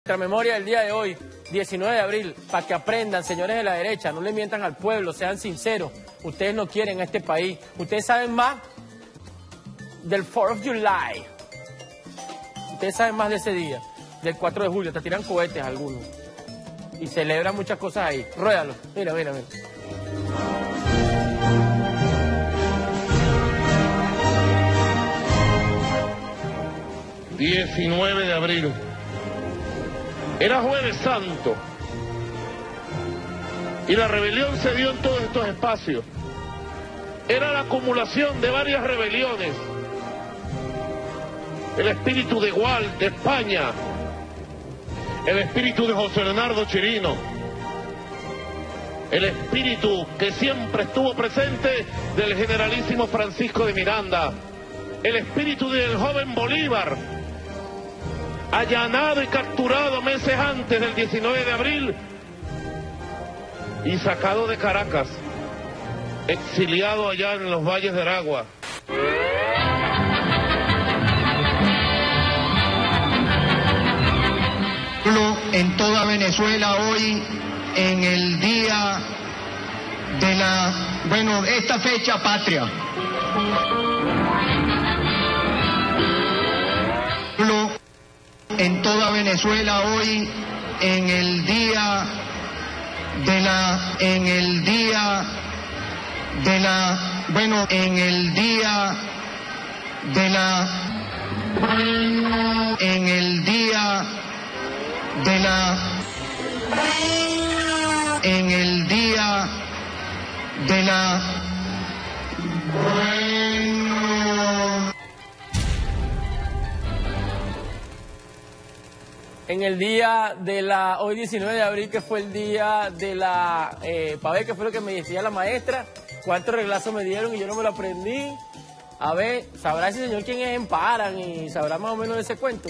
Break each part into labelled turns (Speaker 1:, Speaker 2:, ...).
Speaker 1: Nuestra memoria del día de hoy, 19 de abril, para que aprendan, señores de la derecha, no le mientan al pueblo, sean sinceros. Ustedes no quieren a este país. Ustedes saben más del 4 of July. Ustedes saben más de ese día, del 4 de julio. Te tiran cohetes algunos. Y celebran muchas cosas ahí. Ruédalo. Mira, mira, mira.
Speaker 2: ...19 de abril... Era Jueves Santo y la rebelión se dio en todos estos espacios. Era la acumulación de varias rebeliones. El espíritu de Gual, de España, el espíritu de José Leonardo Chirino, el espíritu que siempre estuvo presente del generalísimo Francisco de Miranda, el espíritu del joven Bolívar, allanado y capturado meses antes del 19 de abril y sacado de Caracas, exiliado allá en los valles de Aragua.
Speaker 3: En toda Venezuela hoy, en el día de esta fecha patria. En toda Venezuela hoy, en el día de la
Speaker 1: hoy 19 de abril, que fue el día de la, para ver qué fue lo que me decía la maestra, cuántos reglazos me dieron y yo no me lo aprendí. A ver, ¿sabrá ese señor quién es Emparan y sabrá más o menos de ese cuento?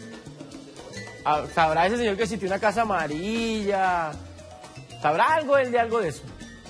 Speaker 1: ¿Sabrá ese señor que existió una casa amarilla? ¿Sabrá algo él de algo de eso?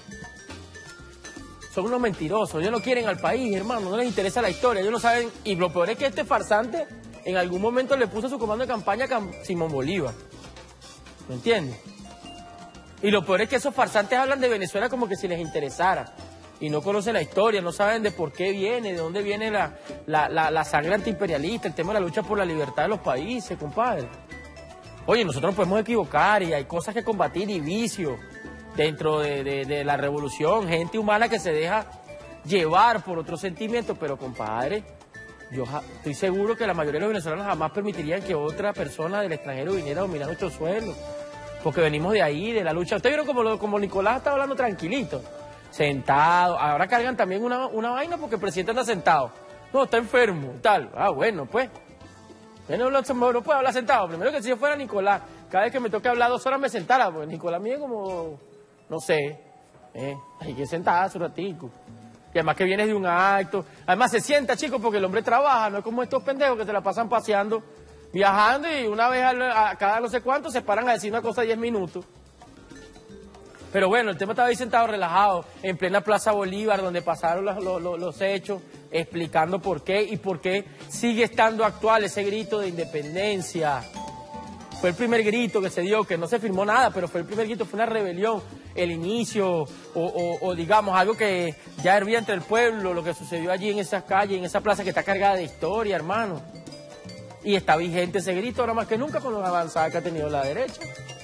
Speaker 1: Son unos mentirosos, ellos no quieren al país, hermano, no les interesa la historia, ellos no saben, y lo peor es que este farsante en algún momento le puso su comando de campaña a Simón Bolívar. ¿Me entiendes? Y lo peor es que esos farsantes hablan de Venezuela como que si les interesara. Y no conocen la historia, no saben de por qué viene, de dónde viene la sangre antiimperialista, el tema de la lucha por la libertad de los países, compadre. Oye, nosotros nos podemos equivocar y hay cosas que combatir y vicios dentro de la revolución, gente humana que se deja llevar por otros sentimientos, pero compadre, yo estoy seguro que la mayoría de los venezolanos jamás permitirían que otra persona del extranjero viniera a dominar nuestro suelo, porque venimos de ahí, de la lucha. Ustedes vieron como Nicolás está hablando tranquilito, sentado. Ahora cargan también una vaina porque el presidente anda sentado. No, está enfermo, tal. Ah, bueno, pues. Bueno, no puedo hablar sentado. Primero que si yo fuera Nicolás, cada vez que me toque hablar 2 horas me sentara, porque Nicolás mide como, no sé, hay que sentarse un ratico. Y además que vienes de un acto. Además se sienta, chicos, porque el hombre trabaja, no es como estos pendejos que se la pasan paseando, viajando y una vez a cada no sé cuánto se paran a decir una cosa 10 minutos. Pero bueno, el tema estaba ahí sentado relajado, en plena Plaza Bolívar, donde pasaron los hechos, explicando por qué y por qué sigue estando actual ese grito de independencia. Fue el primer grito que se dio, que no se firmó nada, pero fue el primer grito, fue una rebelión, el inicio, o digamos, algo que ya hervía entre el pueblo, lo que sucedió allí en esas calles, en esa plaza que está cargada de historia, hermano. Y está vigente ese grito, ahora más que nunca, con los avanzadas que ha tenido la derecha.